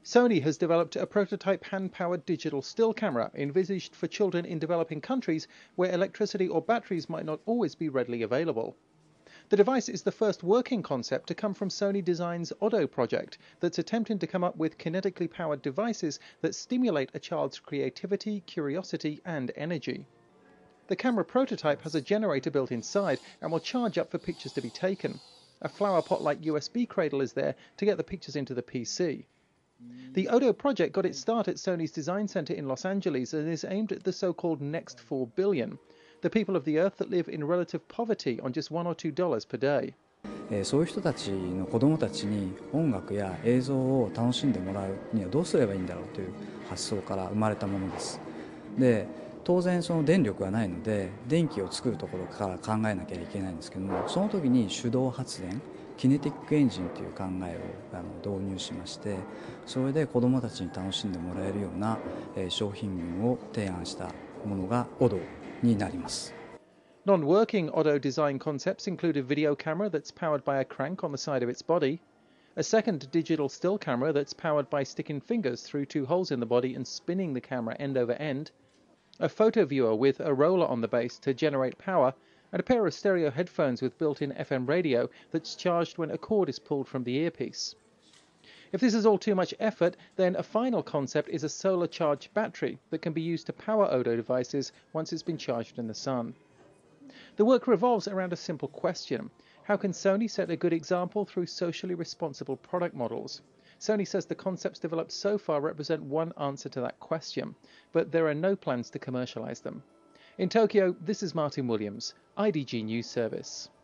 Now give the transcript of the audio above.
Sony has developed a prototype hand-powered digital still camera envisaged for children in developing countries where electricity or batteries might not always be readily available. The device is the first working concept to come from Sony Design's Oddo project that's attempting to come up with kinetically powered devices that stimulate a child's creativity, curiosity and energy. The camera prototype has a generator built inside and will charge up for pictures to be taken. A flower pot-like USB cradle is there to get the pictures into the PC. The Oddo project got its start at Sony's design center in Los Angeles and is aimed at the so-called next 4 billion, the people of the earth that live in relative poverty on just $1 or $2 per day. そういう人たちの子どもたちに音楽や映像を楽しんでもらうにはどうすればいいんだろうという発想から生まれたものです。で、当然その電力がないので電気を作るところから考えなきゃいけないんですけども、その時に手動発電キネティックエンジンという考えを導入しまして、それで子どもたちに楽しんでもらえるような商品群を提案したものが Oddo になります。 Non-working Oddo design concepts include a video camera that's powered by a crank on the side of its body, a second digital still camera that's powered by sticking fingers through 2 holes in the body and spinning the camera end over end, a photo viewer with a roller on the base to generate power, and a pair of stereo headphones with built-in FM radio that's charged when a cord is pulled from the earpiece. If this is all too much effort, then a final concept is a solar charged battery that can be used to power Oddo devices once it's been charged in the sun. The work revolves around a simple question. How can Sony set a good example through socially responsible product models? Sony says the concepts developed so far represent one answer to that question, but there are no plans to commercialize them. In Tokyo, this is Martin Williams, IDG News Service.